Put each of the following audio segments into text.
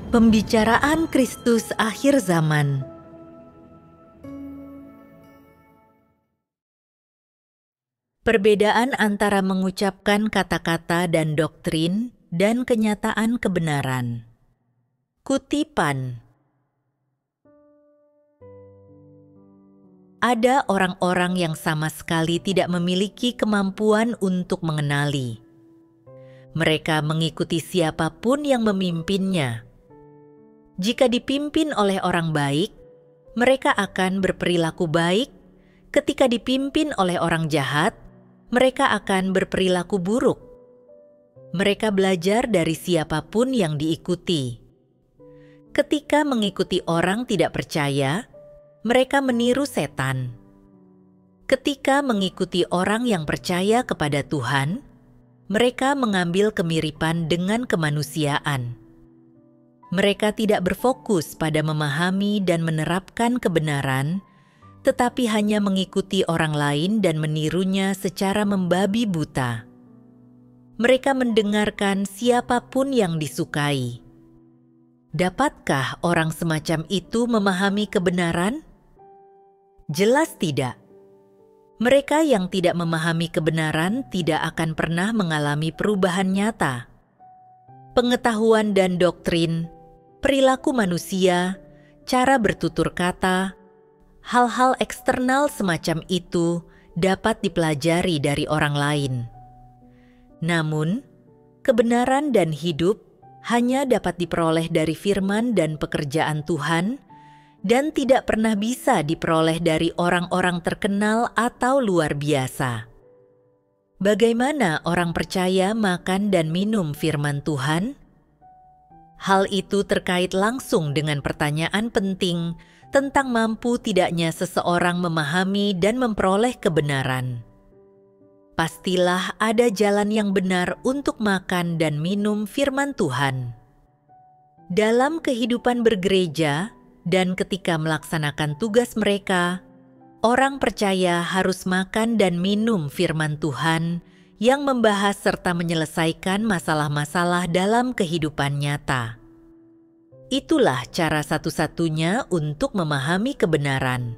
Pembicaraan Kristus akhir zaman. Perbedaan antara mengucapkan kata-kata dan doktrin dan kenyataan kebenaran. Kutipan. Ada orang-orang yang sama sekali tidak memiliki kemampuan untuk mengenali. Mereka mengikuti siapapun yang memimpinnya. Jika dipimpin oleh orang baik, mereka akan berperilaku baik. Ketika dipimpin oleh orang jahat, mereka akan berperilaku buruk. Mereka belajar dari siapapun yang diikuti. Ketika mengikuti orang tidak percaya, mereka meniru setan. Ketika mengikuti orang yang percaya kepada Tuhan, mereka mengambil kemiripan dengan kemanusiaan. Mereka tidak berfokus pada memahami dan menerapkan kebenaran, tetapi hanya mengikuti orang lain dan menirunya secara membabi buta. Mereka mendengarkan siapapun yang disukai. Dapatkah orang semacam itu memahami kebenaran? Jelas tidak. Mereka yang tidak memahami kebenaran tidak akan pernah mengalami perubahan nyata. Pengetahuan dan doktrin, perilaku manusia, cara bertutur kata, hal-hal eksternal semacam itu dapat dipelajari dari orang lain. Namun, kebenaran dan hidup hanya dapat diperoleh dari firman dan pekerjaan Tuhan dan tidak pernah bisa diperoleh dari orang-orang terkenal atau luar biasa. Bagaimana orang percaya makan dan minum firman Tuhan? Hal itu terkait langsung dengan pertanyaan penting tentang mampu tidaknya seseorang memahami dan memperoleh kebenaran. Pastilah ada jalan yang benar untuk makan dan minum firman Tuhan. Dalam kehidupan bergereja dan ketika melaksanakan tugas mereka, orang percaya harus makan dan minum firman Tuhan yang membahas serta menyelesaikan masalah-masalah dalam kehidupan nyata. Itulah cara satu-satunya untuk memahami kebenaran.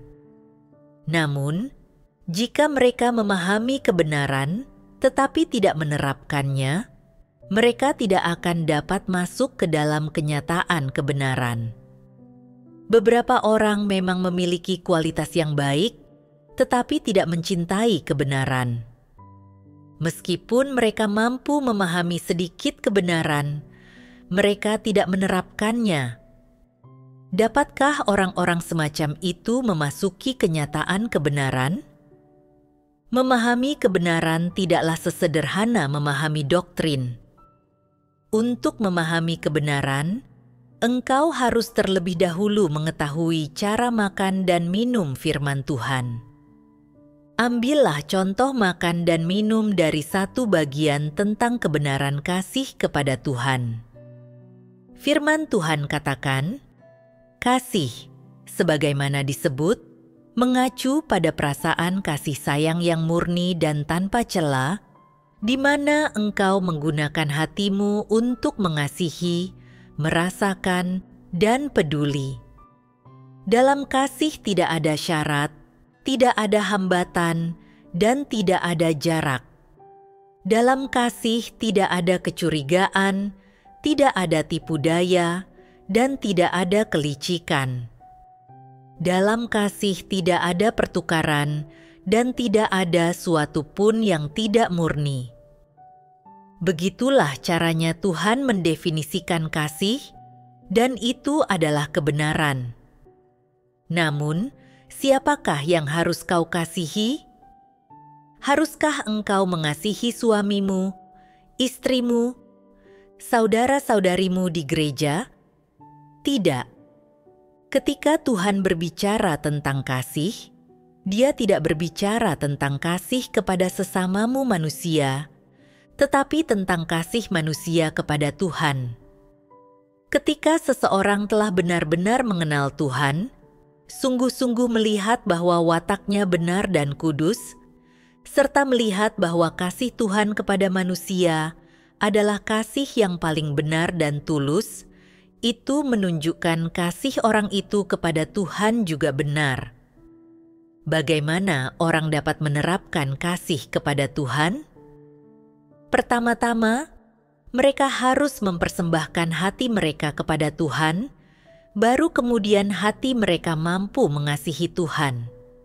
Namun, jika mereka memahami kebenaran tetapi tidak menerapkannya, mereka tidak akan dapat masuk ke dalam kenyataan kebenaran. Beberapa orang memang memiliki kualitas yang baik, tetapi tidak mencintai kebenaran. Meskipun mereka mampu memahami sedikit kebenaran, mereka tidak menerapkannya. Dapatkah orang-orang semacam itu memasuki kenyataan kebenaran? Memahami kebenaran tidaklah sesederhana memahami doktrin. Untuk memahami kebenaran, engkau harus terlebih dahulu mengetahui cara makan dan minum firman Tuhan. Ambillah contoh makan dan minum dari satu bagian tentang kebenaran kasih kepada Tuhan. Firman Tuhan katakan, kasih, sebagaimana disebut, mengacu pada perasaan kasih sayang yang murni dan tanpa cela, di mana engkau menggunakan hatimu untuk mengasihi, merasakan, dan peduli. Dalam kasih tidak ada syarat, tidak ada hambatan, dan tidak ada jarak. Dalam kasih tidak ada kecurigaan, tidak ada tipu daya, dan tidak ada kelicikan. Dalam kasih tidak ada pertukaran, dan tidak ada suatu pun yang tidak murni. Begitulah caranya Tuhan mendefinisikan kasih, dan itu adalah kebenaran. Namun, siapakah yang harus kau kasihi? Haruskah engkau mengasihi suamimu, istrimu, saudara-saudarimu di gereja? Tidak. Ketika Tuhan berbicara tentang kasih, Dia tidak berbicara tentang kasih kepada sesamamu manusia, tetapi tentang kasih manusia kepada Tuhan. Ketika seseorang telah benar-benar mengenal Tuhan, sungguh-sungguh melihat bahwa wataknya benar dan kudus, serta melihat bahwa kasih Tuhan kepada manusia adalah kasih yang paling benar dan tulus, itu menunjukkan kasih orang itu kepada Tuhan juga benar. Bagaimana orang dapat menerapkan kasih kepada Tuhan? Pertama-tama, mereka harus mempersembahkan hati mereka kepada Tuhan, baru kemudian hati mereka mampu mengasihi Tuhan.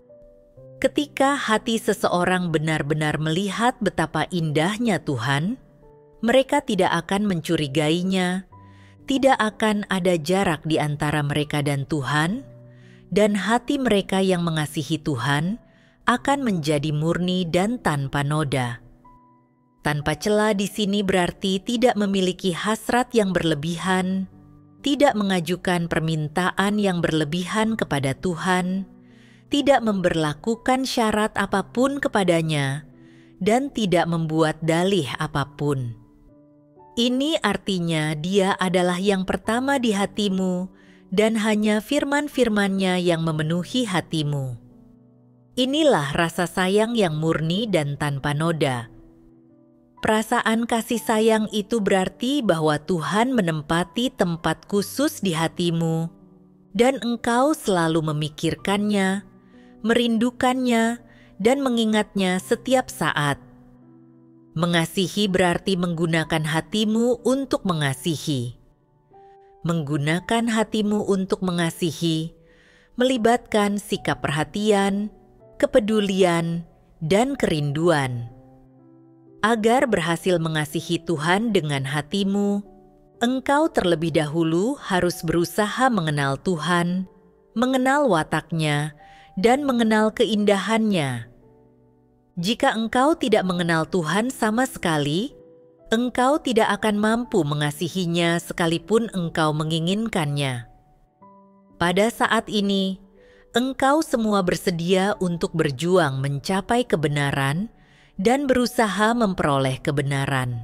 Ketika hati seseorang benar-benar melihat betapa indahnya Tuhan, mereka tidak akan mencurigainya, tidak akan ada jarak di antara mereka dan Tuhan, dan hati mereka yang mengasihi Tuhan akan menjadi murni dan tanpa noda. Tanpa cela di sini berarti tidak memiliki hasrat yang berlebihan, tidak mengajukan permintaan yang berlebihan kepada Tuhan, tidak memberlakukan syarat apapun kepadanya, dan tidak membuat dalih apapun. Ini artinya Dia adalah yang pertama di hatimu, dan hanya firman-firman-Nya yang memenuhi hatimu. Inilah rasa sayang yang murni dan tanpa noda. Perasaan kasih sayang itu berarti bahwa Tuhan menempati tempat khusus di hatimu, dan engkau selalu memikirkannya, merindukannya, dan mengingatnya setiap saat. Mengasihi berarti menggunakan hatimu untuk mengasihi. Menggunakan hatimu untuk mengasihi, melibatkan sikap perhatian, kepedulian, dan kerinduan. Agar berhasil mengasihi Tuhan dengan hatimu, engkau terlebih dahulu harus berusaha mengenal Tuhan, mengenal watak-Nya, dan mengenal keindahan-Nya. Jika engkau tidak mengenal Tuhan sama sekali, engkau tidak akan mampu mengasihi-Nya sekalipun engkau menginginkannya. Pada saat ini, engkau semua bersedia untuk berjuang mencapai kebenaran dan berusaha memperoleh kebenaran.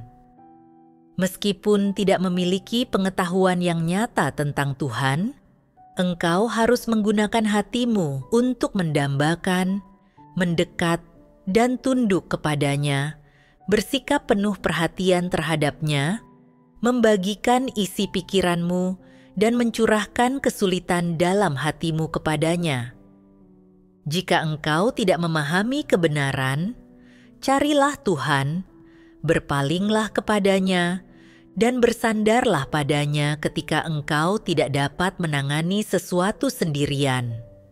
Meskipun tidak memiliki pengetahuan yang nyata tentang Tuhan, engkau harus menggunakan hatimu untuk mendambakan, mendekat, dan tunduk kepadanya, bersikap penuh perhatian terhadapnya, membagikan isi pikiranmu, dan mencurahkan kesulitan dalam hatimu kepadanya. Jika engkau tidak memahami kebenaran, carilah Tuhan, berpalinglah kepadanya, dan bersandarlah padanya ketika engkau tidak dapat menangani sesuatu sendirian.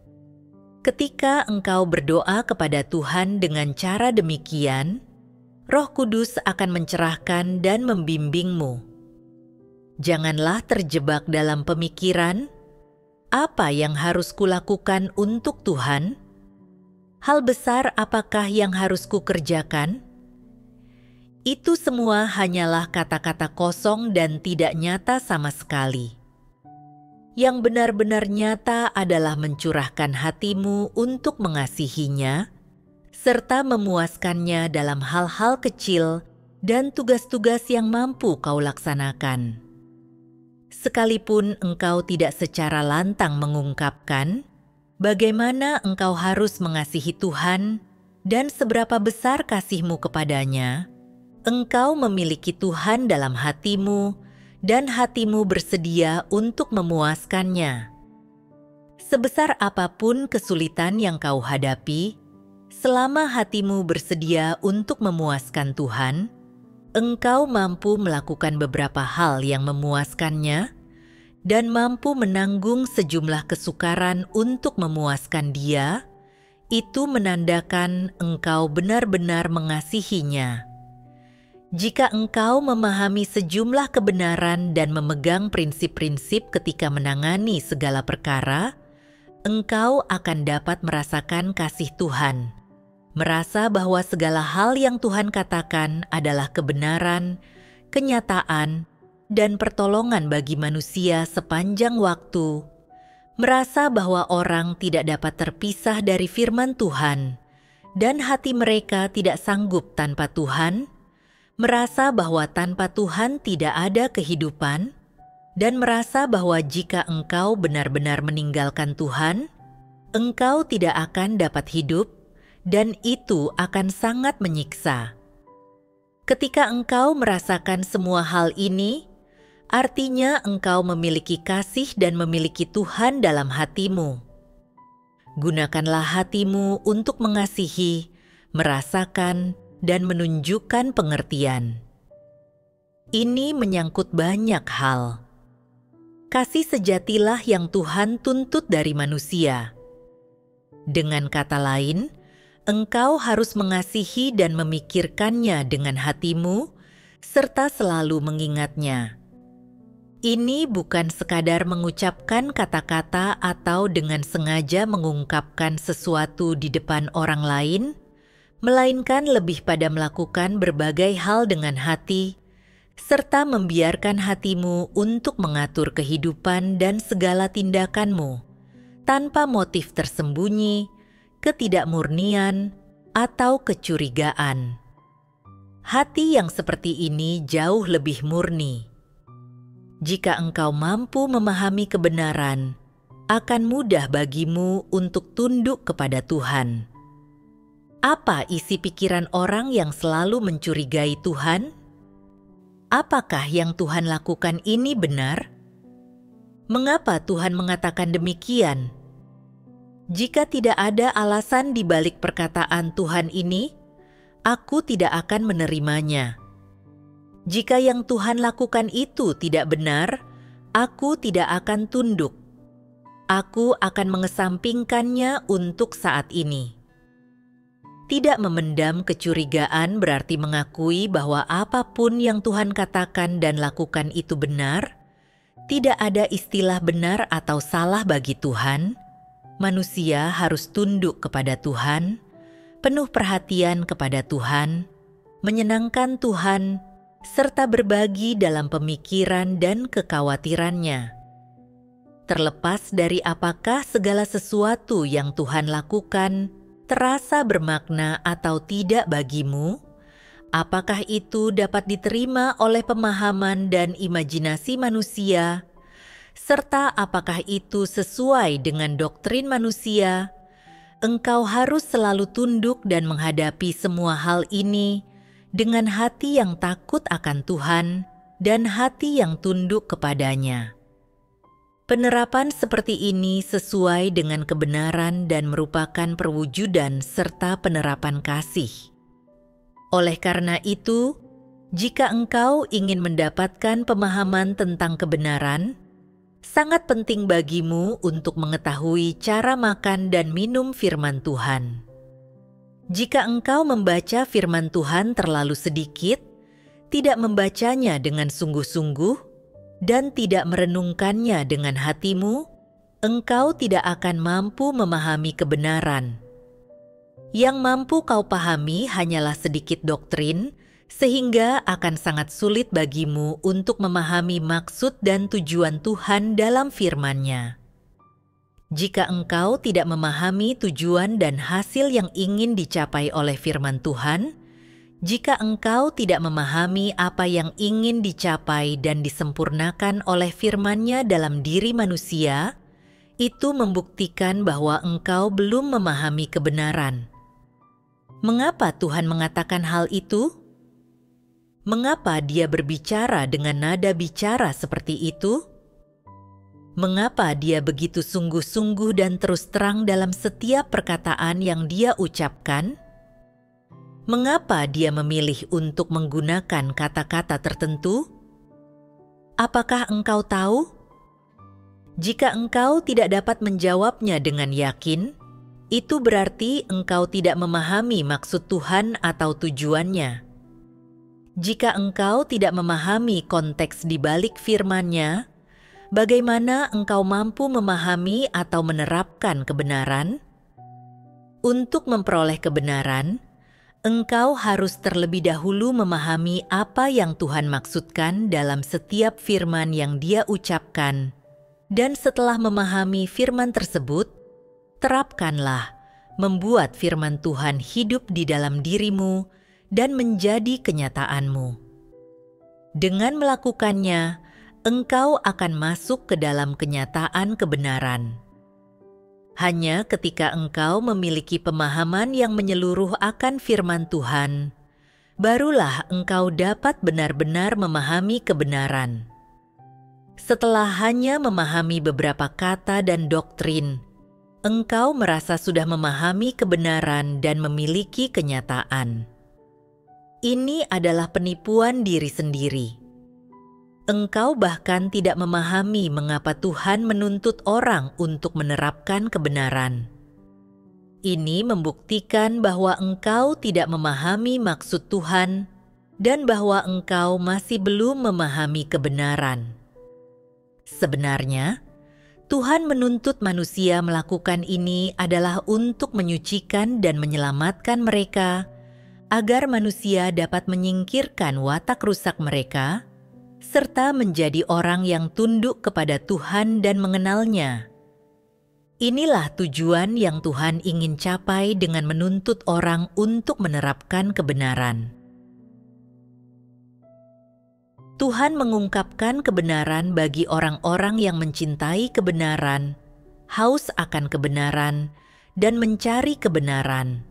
Ketika engkau berdoa kepada Tuhan dengan cara demikian, Roh Kudus akan mencerahkan dan membimbingmu. Janganlah terjebak dalam pemikiran, apa yang harus kulakukan untuk Tuhan? Hal besar apakah yang harus kukerjakan? Itu semua hanyalah kata-kata kosong dan tidak nyata sama sekali. Yang benar-benar nyata adalah mencurahkan hatimu untuk mengasihinya, serta memuaskannya dalam hal-hal kecil dan tugas-tugas yang mampu kau laksanakan. Sekalipun engkau tidak secara lantang mengungkapkan bagaimana engkau harus mengasihi Tuhan dan seberapa besar kasihmu kepadanya, engkau memiliki Tuhan dalam hatimu dan hatimu bersedia untuk memuaskannya. Sebesar apapun kesulitan yang kau hadapi, selama hatimu bersedia untuk memuaskan Tuhan, engkau mampu melakukan beberapa hal yang memuaskannya dan mampu menanggung sejumlah kesukaran untuk memuaskan Dia. Itu menandakan engkau benar-benar mengasihinya. Jika engkau memahami sejumlah kebenaran dan memegang prinsip-prinsip ketika menangani segala perkara, engkau akan dapat merasakan kasih Tuhan, merasa bahwa segala hal yang Tuhan katakan adalah kebenaran, kenyataan, dan pertolongan bagi manusia sepanjang waktu, merasa bahwa orang tidak dapat terpisah dari firman Tuhan, dan hati mereka tidak sanggup tanpa Tuhan, merasa bahwa tanpa Tuhan tidak ada kehidupan, dan merasa bahwa jika engkau benar-benar meninggalkan Tuhan, engkau tidak akan dapat hidup, dan itu akan sangat menyiksa. Ketika engkau merasakan semua hal ini, artinya engkau memiliki kasih dan memiliki Tuhan dalam hatimu. Gunakanlah hatimu untuk mengasihi, merasakan, dan menunjukkan pengertian. Ini menyangkut banyak hal. Kasih sejatilah yang Tuhan tuntut dari manusia. Dengan kata lain, engkau harus mengasihi dan memikirkannya dengan hatimu, serta selalu mengingatnya. Ini bukan sekadar mengucapkan kata-kata atau dengan sengaja mengungkapkan sesuatu di depan orang lain, melainkan lebih pada melakukan berbagai hal dengan hati, serta membiarkan hatimu untuk mengatur kehidupan dan segala tindakanmu, tanpa motif tersembunyi, ketidakmurnian, atau kecurigaan. Hati yang seperti ini jauh lebih murni. Jika engkau mampu memahami kebenaran, akan mudah bagimu untuk tunduk kepada Tuhan. Apa isi pikiran orang yang selalu mencurigai Tuhan? Apakah yang Tuhan lakukan ini benar? Mengapa Tuhan mengatakan demikian? Jika tidak ada alasan di balik perkataan Tuhan ini, aku tidak akan menerimanya. Jika yang Tuhan lakukan itu tidak benar, aku tidak akan tunduk. Aku akan mengesampingkannya untuk saat ini. Tidak memendam kecurigaan berarti mengakui bahwa apapun yang Tuhan katakan dan lakukan itu benar. Tidak ada istilah benar atau salah bagi Tuhan. Manusia harus tunduk kepada Tuhan, penuh perhatian kepada Tuhan, menyenangkan Tuhan, serta berbagi dalam pemikiran dan kekhawatirannya. Terlepas dari apakah segala sesuatu yang Tuhan lakukan terasa bermakna atau tidak bagimu, apakah itu dapat diterima oleh pemahaman dan imajinasi manusia, serta apakah itu sesuai dengan doktrin manusia, engkau harus selalu tunduk dan menghadapi semua hal ini dengan hati yang takut akan Tuhan dan hati yang tunduk kepadanya. Penerapan seperti ini sesuai dengan kebenaran dan merupakan perwujudan serta penerapan kasih. Oleh karena itu, jika engkau ingin mendapatkan pemahaman tentang kebenaran, sangat penting bagimu untuk mengetahui cara makan dan minum firman Tuhan. Jika engkau membaca firman Tuhan terlalu sedikit, tidak membacanya dengan sungguh-sungguh, dan tidak merenungkannya dengan hatimu, engkau tidak akan mampu memahami kebenaran. Yang mampu kau pahami hanyalah sedikit doktrin, sehingga akan sangat sulit bagimu untuk memahami maksud dan tujuan Tuhan dalam firman-Nya. Jika engkau tidak memahami tujuan dan hasil yang ingin dicapai oleh firman Tuhan, jika engkau tidak memahami apa yang ingin dicapai dan disempurnakan oleh firman-Nya dalam diri manusia, itu membuktikan bahwa engkau belum memahami kebenaran. Mengapa Tuhan mengatakan hal itu? Mengapa Dia berbicara dengan nada bicara seperti itu? Mengapa Dia begitu sungguh-sungguh dan terus terang dalam setiap perkataan yang Dia ucapkan? Mengapa Dia memilih untuk menggunakan kata-kata tertentu? Apakah engkau tahu? Jika engkau tidak dapat menjawabnya dengan yakin, itu berarti engkau tidak memahami maksud Tuhan atau tujuannya. Jika engkau tidak memahami konteks di balik firman-Nya, bagaimana engkau mampu memahami atau menerapkan kebenaran? Untuk memperoleh kebenaran, engkau harus terlebih dahulu memahami apa yang Tuhan maksudkan dalam setiap firman yang Dia ucapkan. Dan setelah memahami firman tersebut, terapkanlah membuat firman Tuhan hidup di dalam dirimu dan menjadi kenyataanmu. Dengan melakukannya, engkau akan masuk ke dalam kenyataan kebenaran. Hanya ketika engkau memiliki pemahaman yang menyeluruh akan firman Tuhan, barulah engkau dapat benar-benar memahami kebenaran. Setelah hanya memahami beberapa kata dan doktrin, engkau merasa sudah memahami kebenaran dan memiliki kenyataan. Ini adalah penipuan diri sendiri. Engkau bahkan tidak memahami mengapa Tuhan menuntut orang untuk menerapkan kebenaran. Ini membuktikan bahwa engkau tidak memahami maksud Tuhan dan bahwa engkau masih belum memahami kebenaran. Sebenarnya, Tuhan menuntut manusia melakukan ini adalah untuk menyucikan dan menyelamatkan mereka, agar manusia dapat menyingkirkan watak rusak mereka, serta menjadi orang yang tunduk kepada Tuhan dan mengenalnya. Inilah tujuan yang Tuhan ingin capai dengan menuntut orang untuk menerapkan kebenaran. Tuhan mengungkapkan kebenaran bagi orang-orang yang mencintai kebenaran, haus akan kebenaran, dan mencari kebenaran.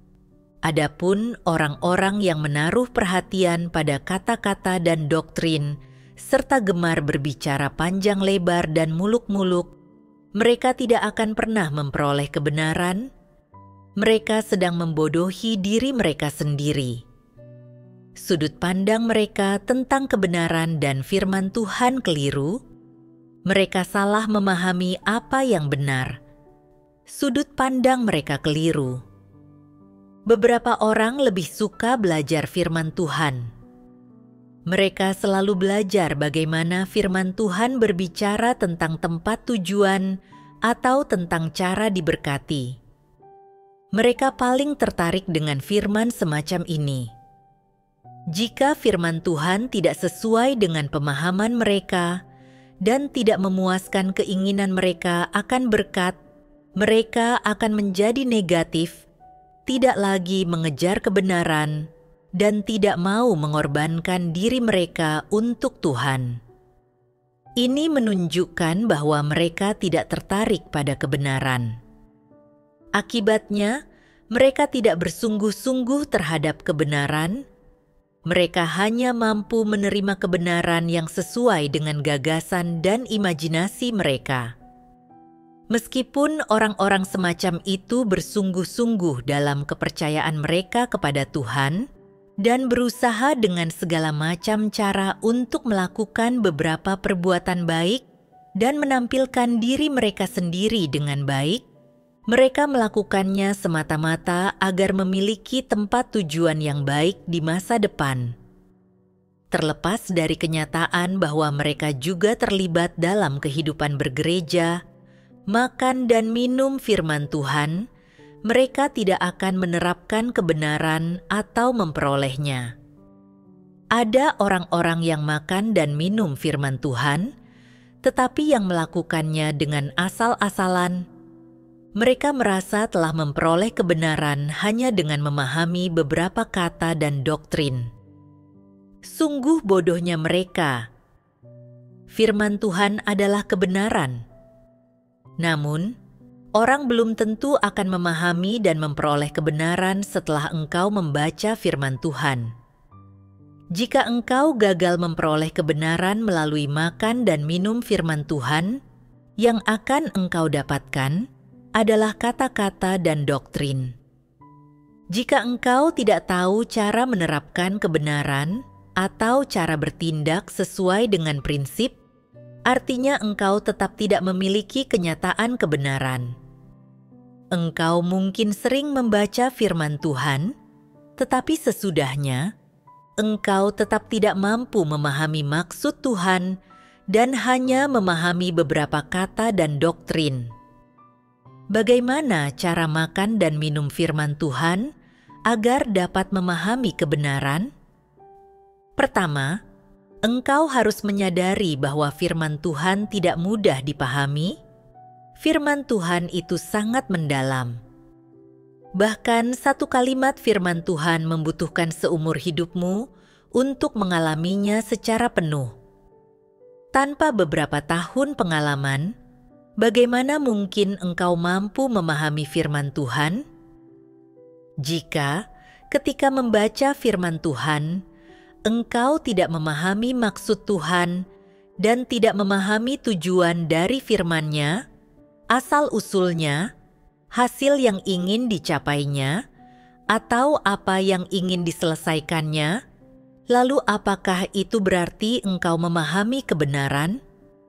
Adapun orang-orang yang menaruh perhatian pada kata-kata dan doktrin, serta gemar berbicara panjang lebar dan muluk-muluk, mereka tidak akan pernah memperoleh kebenaran. Mereka sedang membodohi diri mereka sendiri. Sudut pandang mereka tentang kebenaran dan firman Tuhan keliru. Mereka salah memahami apa yang benar. Sudut pandang mereka keliru. Beberapa orang lebih suka belajar firman Tuhan. Mereka selalu belajar bagaimana firman Tuhan berbicara tentang tempat tujuan atau tentang cara diberkati. Mereka paling tertarik dengan firman semacam ini. Jika firman Tuhan tidak sesuai dengan pemahaman mereka dan tidak memuaskan keinginan mereka akan berkat, mereka akan menjadi negatif, tidak lagi mengejar kebenaran, dan tidak mau mengorbankan diri mereka untuk Tuhan. Ini menunjukkan bahwa mereka tidak tertarik pada kebenaran. Akibatnya, mereka tidak bersungguh-sungguh terhadap kebenaran. Mereka hanya mampu menerima kebenaran yang sesuai dengan gagasan dan imajinasi mereka. Meskipun orang-orang semacam itu bersungguh-sungguh dalam kepercayaan mereka kepada Tuhan dan berusaha dengan segala macam cara untuk melakukan beberapa perbuatan baik dan menampilkan diri mereka sendiri dengan baik, mereka melakukannya semata-mata agar memiliki tempat tujuan yang baik di masa depan. Terlepas dari kenyataan bahwa mereka juga terlibat dalam kehidupan bergereja, makan dan minum firman Tuhan, mereka tidak akan menerapkan kebenaran atau memperolehnya. Ada orang-orang yang makan dan minum firman Tuhan, tetapi yang melakukannya dengan asal-asalan. Mereka merasa telah memperoleh kebenaran hanya dengan memahami beberapa kata dan doktrin. Sungguh bodohnya mereka. Firman Tuhan adalah kebenaran. Namun, orang belum tentu akan memahami dan memperoleh kebenaran setelah engkau membaca firman Tuhan. Jika engkau gagal memperoleh kebenaran melalui makan dan minum firman Tuhan, yang akan engkau dapatkan adalah kata-kata dan doktrin. Jika engkau tidak tahu cara menerapkan kebenaran atau cara bertindak sesuai dengan prinsip, artinya engkau tetap tidak memiliki kenyataan kebenaran. Engkau mungkin sering membaca firman Tuhan, tetapi sesudahnya, engkau tetap tidak mampu memahami maksud Tuhan dan hanya memahami beberapa kata dan doktrin. Bagaimana cara makan dan minum firman Tuhan agar dapat memahami kebenaran? Pertama, engkau harus menyadari bahwa firman Tuhan tidak mudah dipahami. Firman Tuhan itu sangat mendalam. Bahkan satu kalimat firman Tuhan membutuhkan seumur hidupmu untuk mengalaminya secara penuh. Tanpa beberapa tahun pengalaman, bagaimana mungkin engkau mampu memahami firman Tuhan? Jika ketika membaca firman Tuhan, engkau tidak memahami maksud Tuhan dan tidak memahami tujuan dari firman-Nya, asal-usulnya, hasil yang ingin dicapainya, atau apa yang ingin diselesaikannya, lalu apakah itu berarti engkau memahami kebenaran?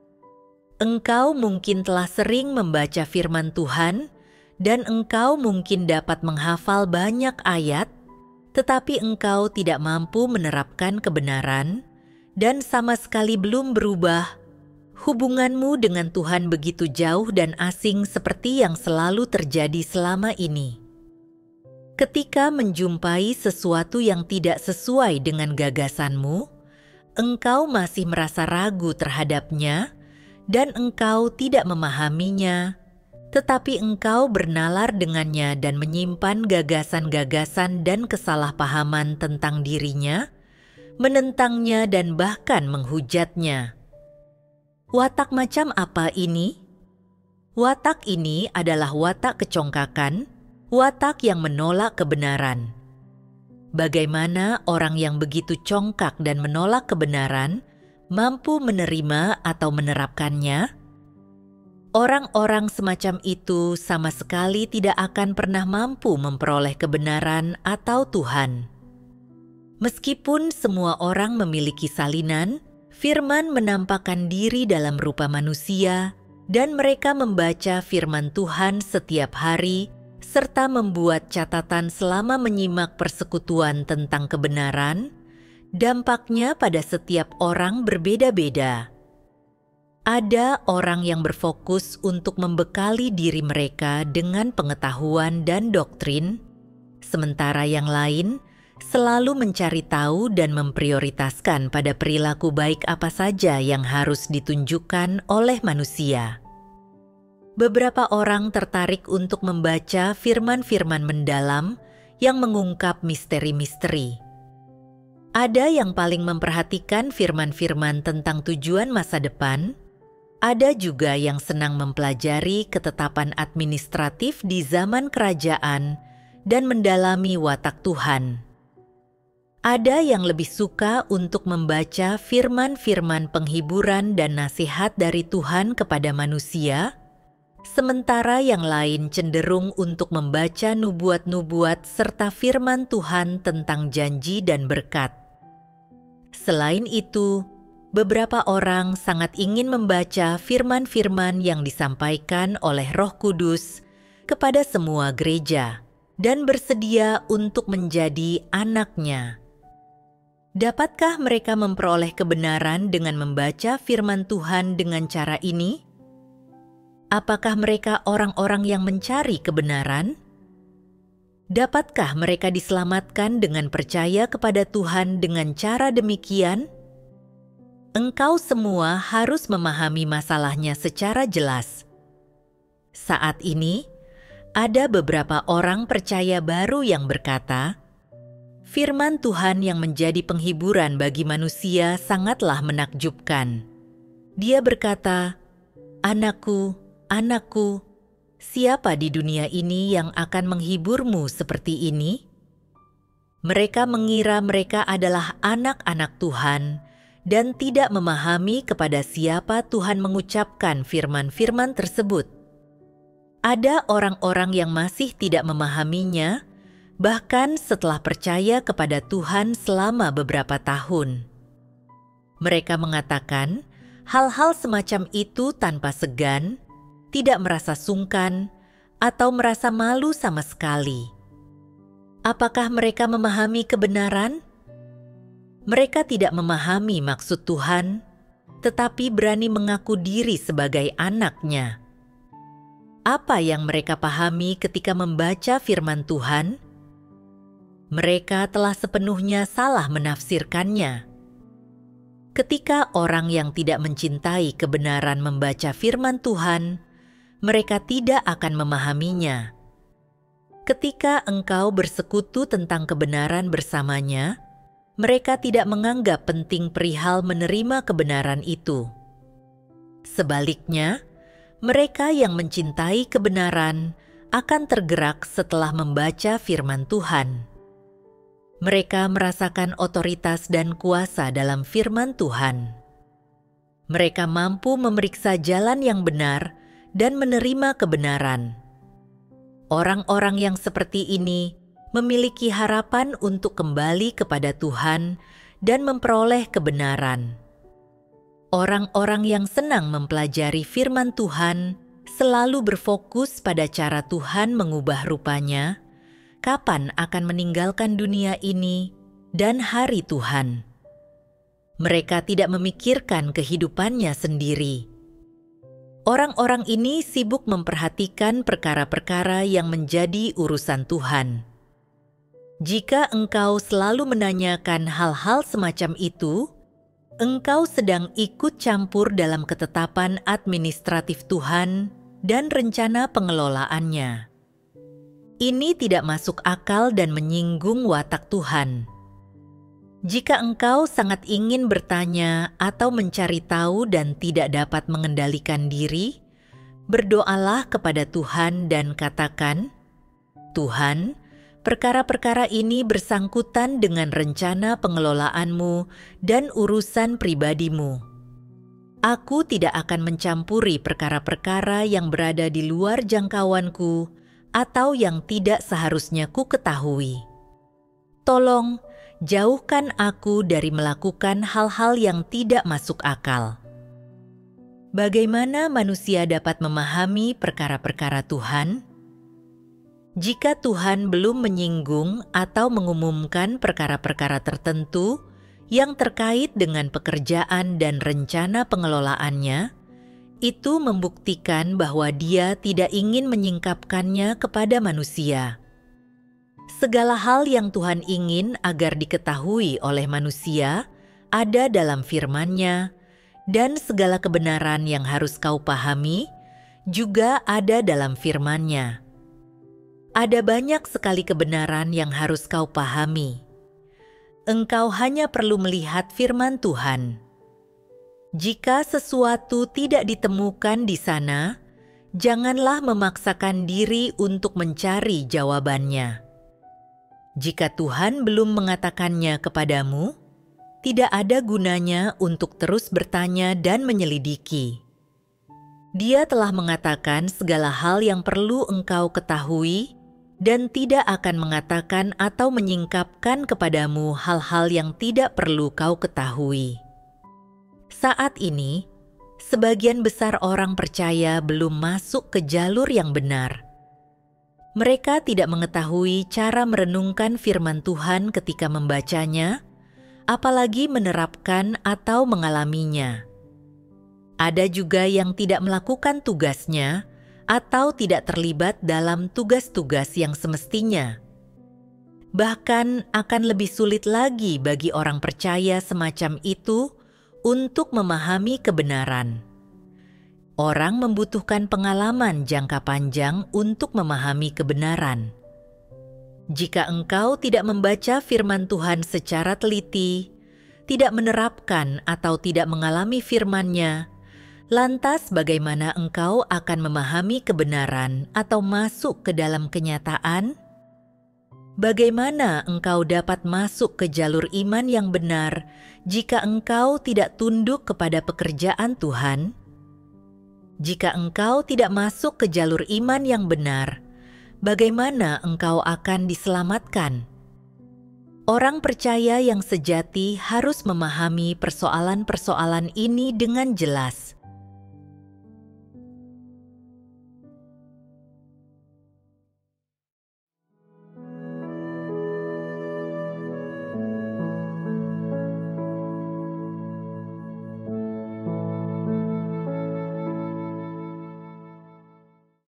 Engkau mungkin telah sering membaca firman Tuhan, dan engkau mungkin dapat menghafal banyak ayat, tetapi engkau tidak mampu menerapkan kebenaran, dan sama sekali belum berubah. Hubunganmu dengan Tuhan begitu jauh dan asing seperti yang selalu terjadi selama ini. Ketika menjumpai sesuatu yang tidak sesuai dengan gagasanmu, engkau masih merasa ragu terhadapnya, dan engkau tidak memahaminya, tetapi engkau bernalar dengannya dan menyimpan gagasan-gagasan dan kesalahpahaman tentang dirinya, menentangnya dan bahkan menghujatnya. Watak macam apa ini? Watak ini adalah watak kecongkakan, watak yang menolak kebenaran. Bagaimana orang yang begitu congkak dan menolak kebenaran mampu menerima atau menerapkannya? Orang-orang semacam itu sama sekali tidak akan pernah mampu memperoleh kebenaran atau Tuhan. Meskipun semua orang memiliki salinan, firman menampakkan diri dalam rupa manusia, dan mereka membaca firman Tuhan setiap hari, serta membuat catatan selama menyimak persekutuan tentang kebenaran. Dampaknya pada setiap orang berbeda-beda. Ada orang yang berfokus untuk membekali diri mereka dengan pengetahuan dan doktrin, sementara yang lain selalu mencari tahu dan memprioritaskan pada perilaku baik apa saja yang harus ditunjukkan oleh manusia. Beberapa orang tertarik untuk membaca firman-firman mendalam yang mengungkap misteri-misteri. Ada yang paling memperhatikan firman-firman tentang tujuan masa depan. Ada juga yang senang mempelajari ketetapan administratif di zaman kerajaan dan mendalami watak Tuhan. Ada yang lebih suka untuk membaca firman-firman penghiburan dan nasihat dari Tuhan kepada manusia, sementara yang lain cenderung untuk membaca nubuat-nubuat serta firman Tuhan tentang janji dan berkat. Selain itu, beberapa orang sangat ingin membaca firman-firman yang disampaikan oleh Roh Kudus kepada semua gereja dan bersedia untuk menjadi anaknya. Dapatkah mereka memperoleh kebenaran dengan membaca firman Tuhan dengan cara ini? Apakah mereka orang-orang yang mencari kebenaran? Dapatkah mereka diselamatkan dengan percaya kepada Tuhan dengan cara demikian? Engkau semua harus memahami masalahnya secara jelas. Saat ini, ada beberapa orang percaya baru yang berkata, firman Tuhan yang menjadi penghiburan bagi manusia sangatlah menakjubkan. Dia berkata, "Anakku, anakku, siapa di dunia ini yang akan menghiburmu seperti ini?" Mereka mengira mereka adalah anak-anak Tuhan dan tidak memahami kepada siapa Tuhan mengucapkan firman-firman tersebut. Ada orang-orang yang masih tidak memahaminya, bahkan setelah percaya kepada Tuhan selama beberapa tahun. Mereka mengatakan hal-hal semacam itu tanpa segan, tidak merasa sungkan, atau merasa malu sama sekali. Apakah mereka memahami kebenaran? Mereka tidak memahami maksud Tuhan, tetapi berani mengaku diri sebagai anaknya. Apa yang mereka pahami ketika membaca firman Tuhan? Mereka telah sepenuhnya salah menafsirkannya. Ketika orang yang tidak mencintai kebenaran membaca firman Tuhan, mereka tidak akan memahaminya. Ketika engkau bersekutu tentang kebenaran bersamanya, mereka tidak menganggap penting perihal menerima kebenaran itu. Sebaliknya, mereka yang mencintai kebenaran akan tergerak setelah membaca firman Tuhan. Mereka merasakan otoritas dan kuasa dalam firman Tuhan. Mereka mampu memeriksa jalan yang benar dan menerima kebenaran. Orang-orang yang seperti ini memiliki harapan untuk kembali kepada Tuhan dan memperoleh kebenaran. Orang-orang yang senang mempelajari firman Tuhan selalu berfokus pada cara Tuhan mengubah rupanya, kapan akan meninggalkan dunia ini, dan hari Tuhan. Mereka tidak memikirkan kehidupannya sendiri. Orang-orang ini sibuk memperhatikan perkara-perkara yang menjadi urusan Tuhan. Jika engkau selalu menanyakan hal-hal semacam itu, engkau sedang ikut campur dalam ketetapan administratif Tuhan dan rencana pengelolaannya. Ini tidak masuk akal dan menyinggung watak Tuhan. Jika engkau sangat ingin bertanya atau mencari tahu dan tidak dapat mengendalikan diri, berdoalah kepada Tuhan dan katakan, "Tuhan, perkara-perkara ini bersangkutan dengan rencana pengelolaanmu dan urusan pribadimu. Aku tidak akan mencampuri perkara-perkara yang berada di luar jangkauanku atau yang tidak seharusnya ku ketahui. Tolong, jauhkan aku dari melakukan hal-hal yang tidak masuk akal." Bagaimana manusia dapat memahami perkara-perkara Tuhan? Jika Tuhan belum menyinggung atau mengumumkan perkara-perkara tertentu yang terkait dengan pekerjaan dan rencana pengelolaannya, itu membuktikan bahwa Dia tidak ingin menyingkapkannya kepada manusia. Segala hal yang Tuhan ingin agar diketahui oleh manusia ada dalam firman-Nya, dan segala kebenaran yang harus kau pahami juga ada dalam firman-Nya. Ada banyak sekali kebenaran yang harus kau pahami. Engkau hanya perlu melihat firman Tuhan. Jika sesuatu tidak ditemukan di sana, janganlah memaksakan diri untuk mencari jawabannya. Jika Tuhan belum mengatakannya kepadamu, tidak ada gunanya untuk terus bertanya dan menyelidiki. Dia telah mengatakan segala hal yang perlu engkau ketahui dan tidak akan mengatakan atau menyingkapkan kepadamu hal-hal yang tidak perlu kau ketahui. Saat ini, sebagian besar orang percaya belum masuk ke jalur yang benar. Mereka tidak mengetahui cara merenungkan firman Tuhan ketika membacanya, apalagi menerapkan atau mengalaminya. Ada juga yang tidak melakukan tugasnya atau tidak terlibat dalam tugas-tugas yang semestinya. Bahkan akan lebih sulit lagi bagi orang percaya semacam itu untuk memahami kebenaran. Orang membutuhkan pengalaman jangka panjang untuk memahami kebenaran. Jika engkau tidak membaca firman Tuhan secara teliti, tidak menerapkan atau tidak mengalami firman-Nya, lantas bagaimana engkau akan memahami kebenaran atau masuk ke dalam kenyataan? Bagaimana engkau dapat masuk ke jalur iman yang benar jika engkau tidak tunduk kepada pekerjaan Tuhan? Jika engkau tidak masuk ke jalur iman yang benar, bagaimana engkau akan diselamatkan? Orang percaya yang sejati harus memahami persoalan-persoalan ini dengan jelas.